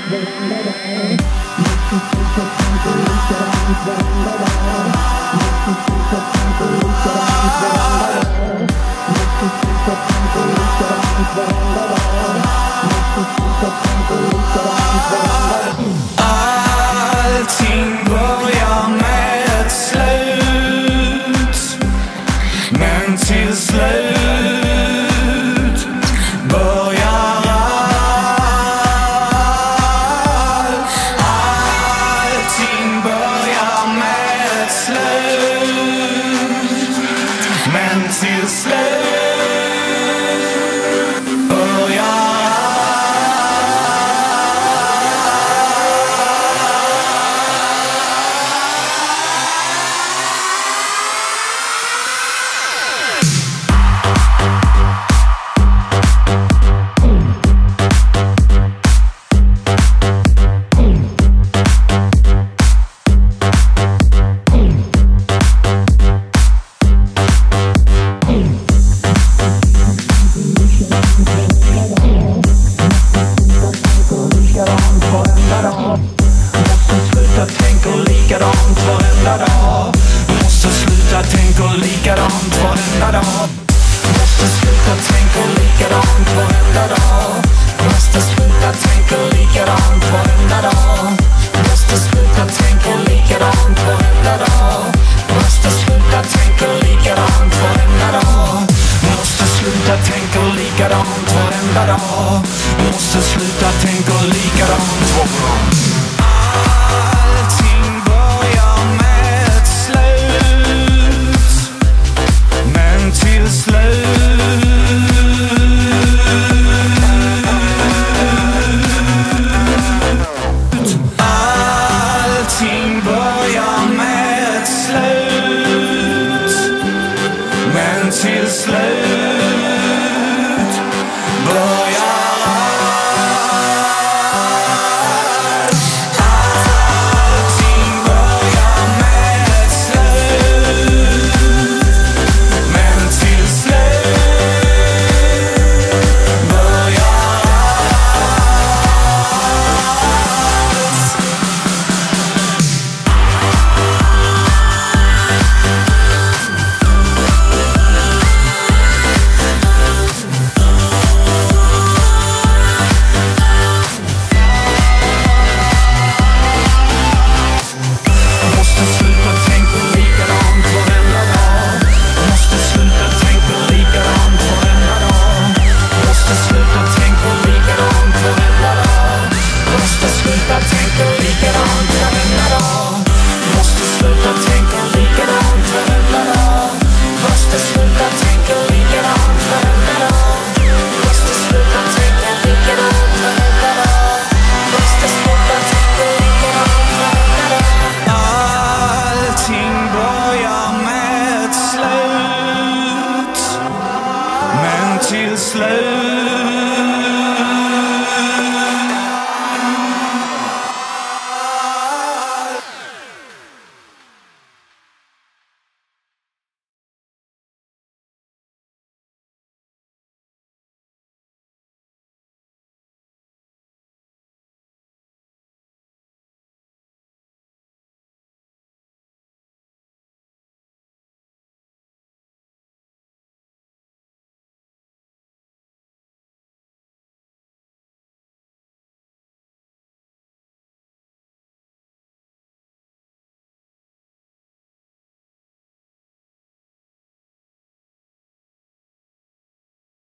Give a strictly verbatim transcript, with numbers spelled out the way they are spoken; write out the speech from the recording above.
Allting börjar med ett slut, men till slut börjar allt. Allting börjar med ett slut, men till slut börjar allt. Måste sluta tänka likadant varenda dag. Måste sluta tänka likadant varenda dag. Måste sluta tänka likadant varenda dag. Måste sluta tänka likadant varenda dag. Måste sluta tänka likadant varenda dag. Måste sluta tänka likadant varenda dag. Måste sluta tänka likadant varenda dag. Allting börjar med ett slut, men till slut. Allting börjar med ett slut, men till slut börjar tänka likadant